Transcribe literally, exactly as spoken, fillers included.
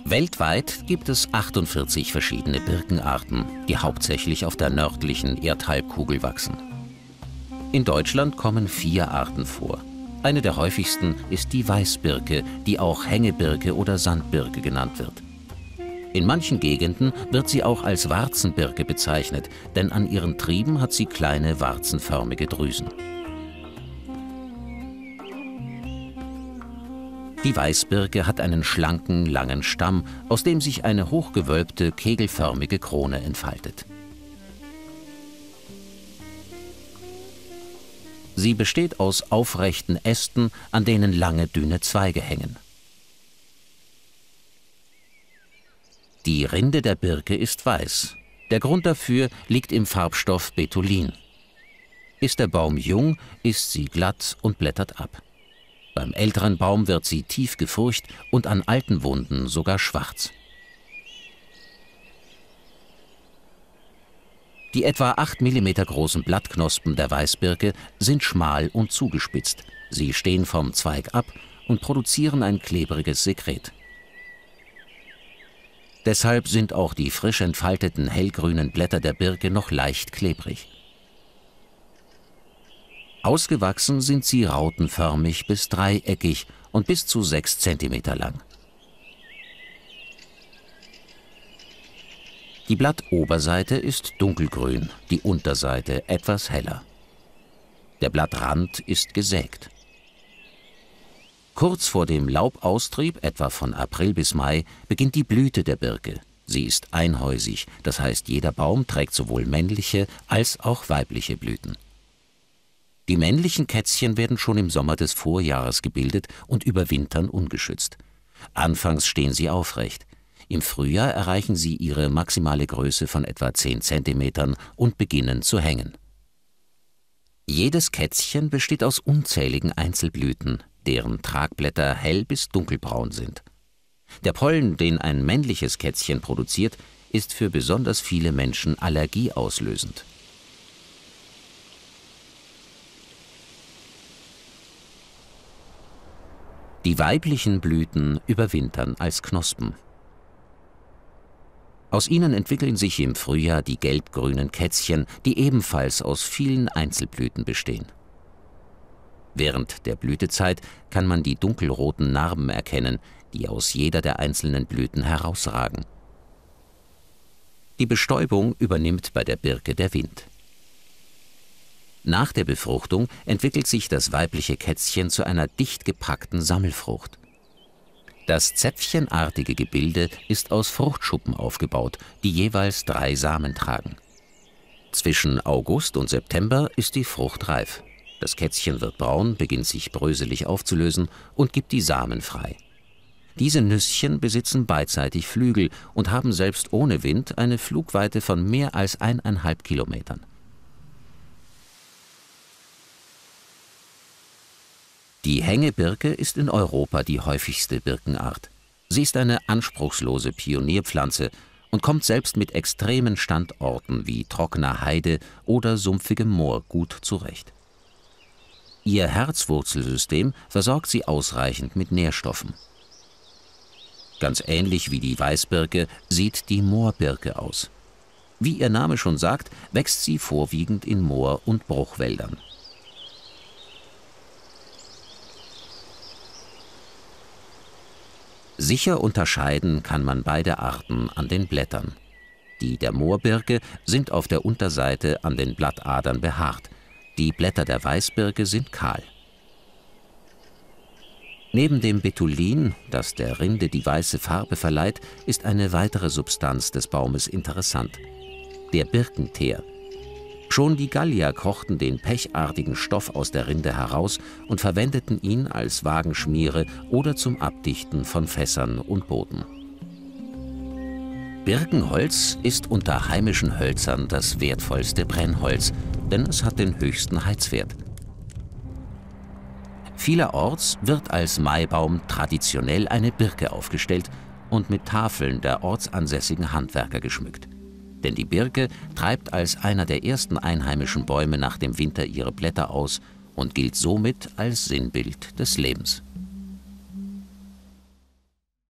Weltweit gibt es achtundvierzig verschiedene Birkenarten, die hauptsächlich auf der nördlichen Erdhalbkugel wachsen. In Deutschland kommen vier Arten vor. Eine der häufigsten ist die Weißbirke, die auch Hängebirke oder Sandbirke genannt wird. In manchen Gegenden wird sie auch als Warzenbirke bezeichnet, denn an ihren Trieben hat sie kleine warzenförmige Drüsen. Die Weißbirke hat einen schlanken, langen Stamm, aus dem sich eine hochgewölbte, kegelförmige Krone entfaltet. Sie besteht aus aufrechten Ästen, an denen lange, dünne Zweige hängen. Die Rinde der Birke ist weiß. Der Grund dafür liegt im Farbstoff Betulin. Ist der Baum jung, ist sie glatt und blättert ab. Beim älteren Baum wird sie tief gefurcht und an alten Wunden sogar schwarz. Die etwa acht Millimeter großen Blattknospen der Weißbirke sind schmal und zugespitzt. Sie stehen vom Zweig ab und produzieren ein klebriges Sekret. Deshalb sind auch die frisch entfalteten hellgrünen Blätter der Birke noch leicht klebrig. Ausgewachsen sind sie rautenförmig bis dreieckig und bis zu sechs Zentimeter lang. Die Blattoberseite ist dunkelgrün, die Unterseite etwas heller. Der Blattrand ist gesägt. Kurz vor dem Laubaustrieb, etwa von April bis Mai, beginnt die Blüte der Birke. Sie ist einhäusig, das heißt, jeder Baum trägt sowohl männliche als auch weibliche Blüten. Die männlichen Kätzchen werden schon im Sommer des Vorjahres gebildet und überwintern ungeschützt. Anfangs stehen sie aufrecht. Im Frühjahr erreichen sie ihre maximale Größe von etwa zehn Zentimetern und beginnen zu hängen. Jedes Kätzchen besteht aus unzähligen Einzelblüten, deren Tragblätter hell bis dunkelbraun sind. Der Pollen, den ein männliches Kätzchen produziert, ist für besonders viele Menschen allergieauslösend. Die weiblichen Blüten überwintern als Knospen. Aus ihnen entwickeln sich im Frühjahr die gelbgrünen Kätzchen, die ebenfalls aus vielen Einzelblüten bestehen. Während der Blütezeit kann man die dunkelroten Narben erkennen, die aus jeder der einzelnen Blüten herausragen. Die Bestäubung übernimmt bei der Birke der Wind. Nach der Befruchtung entwickelt sich das weibliche Kätzchen zu einer dicht gepackten Sammelfrucht. Das zäpfchenartige Gebilde ist aus Fruchtschuppen aufgebaut, die jeweils drei Samen tragen. Zwischen August und September ist die Frucht reif. Das Kätzchen wird braun, beginnt sich bröselig aufzulösen und gibt die Samen frei. Diese Nüsschen besitzen beidseitig Flügel und haben selbst ohne Wind eine Flugweite von mehr als eineinhalb Kilometern. Die Hängebirke ist in Europa die häufigste Birkenart. Sie ist eine anspruchslose Pionierpflanze und kommt selbst mit extremen Standorten wie trockener Heide oder sumpfigem Moor gut zurecht. Ihr Herzwurzelsystem versorgt sie ausreichend mit Nährstoffen. Ganz ähnlich wie die Weißbirke sieht die Moorbirke aus. Wie ihr Name schon sagt, wächst sie vorwiegend in Moor- und Bruchwäldern. Sicher unterscheiden kann man beide Arten an den Blättern. Die der Moorbirke sind auf der Unterseite an den Blattadern behaart. Die Blätter der Weißbirke sind kahl. Neben dem Betulin, das der Rinde die weiße Farbe verleiht, ist eine weitere Substanz des Baumes interessant: der Birkenteer. Schon die Gallier kochten den pechartigen Stoff aus der Rinde heraus und verwendeten ihn als Wagenschmiere oder zum Abdichten von Fässern und Booten. Birkenholz ist unter heimischen Hölzern das wertvollste Brennholz, denn es hat den höchsten Heizwert. Vielerorts wird als Maibaum traditionell eine Birke aufgestellt und mit Tafeln der ortsansässigen Handwerker geschmückt. Denn die Birke treibt als einer der ersten einheimischen Bäume nach dem Winter ihre Blätter aus und gilt somit als Sinnbild des Lebens.